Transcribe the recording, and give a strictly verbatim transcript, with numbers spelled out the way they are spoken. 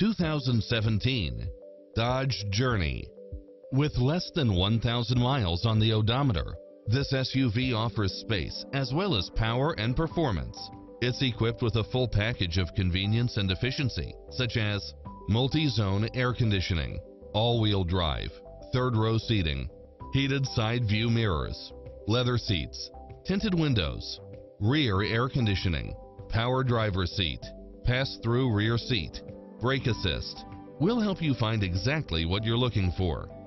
two thousand seventeen Dodge Journey. With less than one thousand miles on the odometer, this S U V offers space as well as power and performance. It's equipped with a full package of convenience and efficiency, such as multi-zone air conditioning, all-wheel drive, third-row seating, heated side view mirrors, leather seats, tinted windows, rear air conditioning, power driver seat, pass-through rear seat, brake assist. We'll help you find exactly what you're looking for.